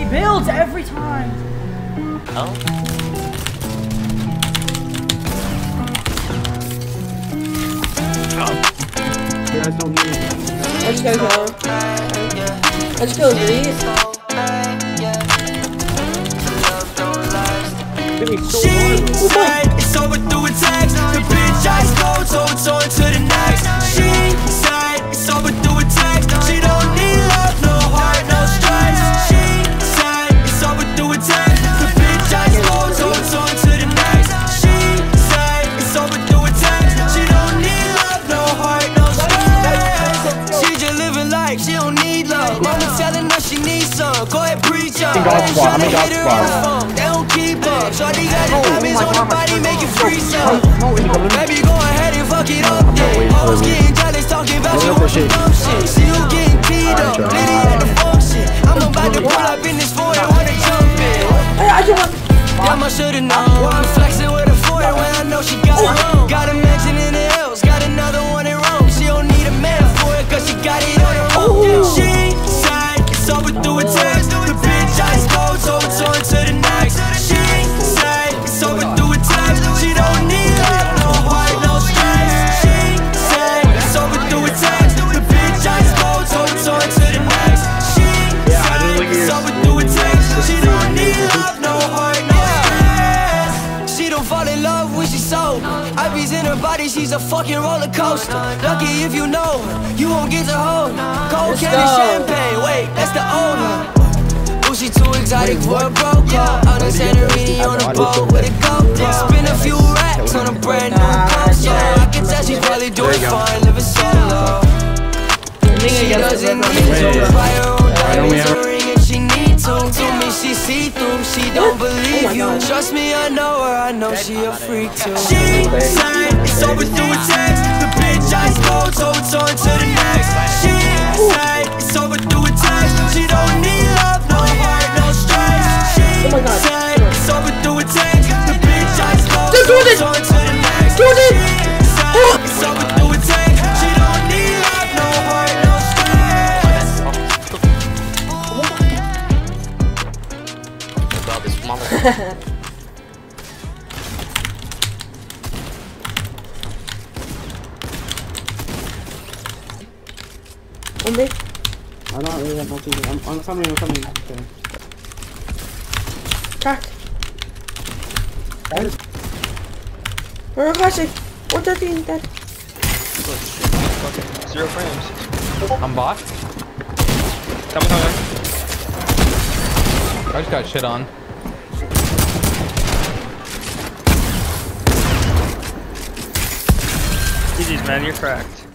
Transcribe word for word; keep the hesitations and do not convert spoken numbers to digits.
He builds every time. Oh. You guys don't need it. I just gotta go. I just go Reed. She said it's over through a text. The bitch I stole, so it's on to the next. She said it's over through a text. She don't need love, no heart, no stress. She said it's over through a text. The bitch I stole, so it's on to the next. She said it's over through a text. She don't need love, no heart, no stress. She just living life, she don't need love. Mama telling her she needs some. Go ahead, preach up. God squad, I'm in God squad. They don't keep up. Shorty got the diamonds on her body, make it free some. Baby, go ahead and fuck it up, yeah. Hoes getting jealous, talking about you on some dumb shit. See you getting teed up, Liddy at the function. I'm about to pull up in this foreign when they jump in. Damn, I should've known. I'm flexing with a foreign when I know she got it wrong. Got a mansion in the hills, got another one in Rome. She don't need a man for it, cause she got it on her own. She said it's over through a text. The bitch I stole, so it's on to the next. She said it's over through a text. She don't need love, no heart, no stress. She said it's over through a text. The bitch I stole, so it's on to the next. She said it's over through a text. She don't need love, no heart, no stress. She don't fall in love when she's sold. I be's in her body, she's a fucking roller coaster. Lucky if you know her, you won't get to hold her. Cold candy champagne, wait, that's the old one. She too exotic for a broke car. Out in Santorini on a boat with a GoPro. Spin a few racks on a brand new coaster. I can tell she's probably doing fine, living solo. She doesn't need to buy her own diamonds or ring if she need to. To me she see through, she don't believe you. Trust me, I know her, I know she a freak too. She said it's over through a text. The bitch I stole, so it's on to the next. She said it's over through a text. She don't need love, no heart, no stress. She said it's over through a text. The bitch I stole, so it's on to the next. She said it's over through a text. She don't need love, no heart, no stress. About this mama. ¿Dónde? I don't really have multi. I'm, I'm coming, I'm coming. Okay. Crack. Where is it? one thirteen dead. Zero frames. I'm bot. Tell me, tell me. I just got shit on. G G's, man, you're cracked.